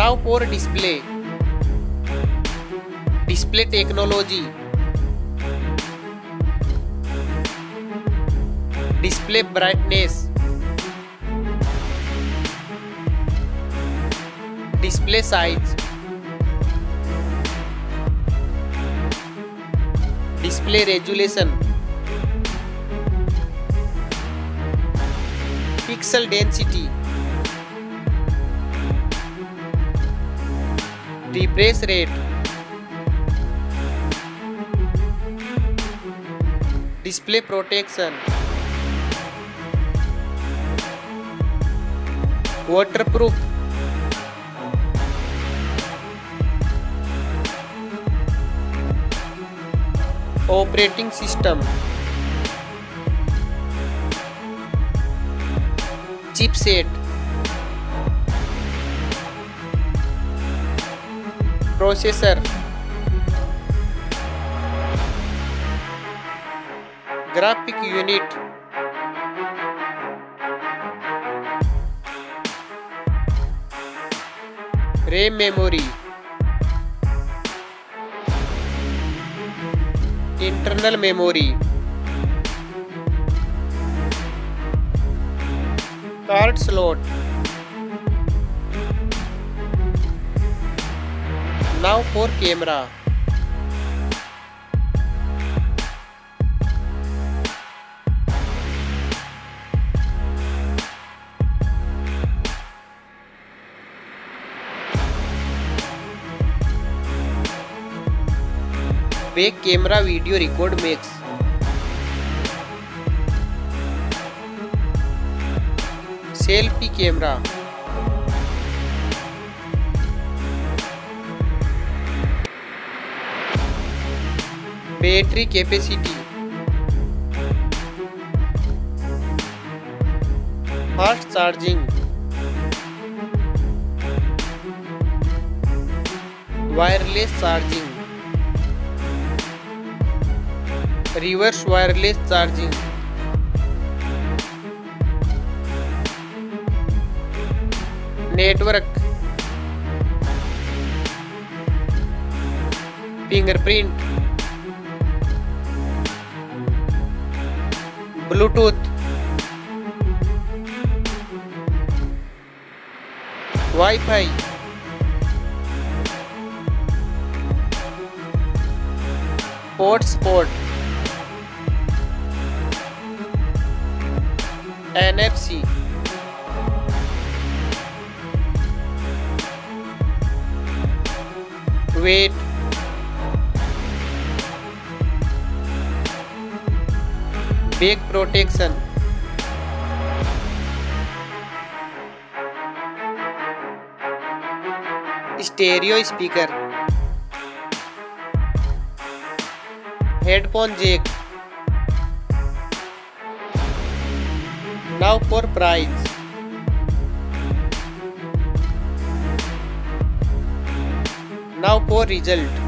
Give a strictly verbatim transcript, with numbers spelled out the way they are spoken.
Now for display. Display technology. Display brightness. Display size. Display resolution. Pixel density. Refresh rate. Display protection. Waterproof. Operating system. Chipset. Processor. Graphic unit. RAM memory. Internal memory. Card slot. Now for camera. Back camera video record makes. Selfie camera. Battery capacity. Fast charging. Wireless charging. Reverse wireless charging. Network. Fingerprint. Bluetooth. Wi-Fi. Hotspot. N F C. Weight. Back protection. Stereo speaker. Headphone jack. Now for price. Now for result.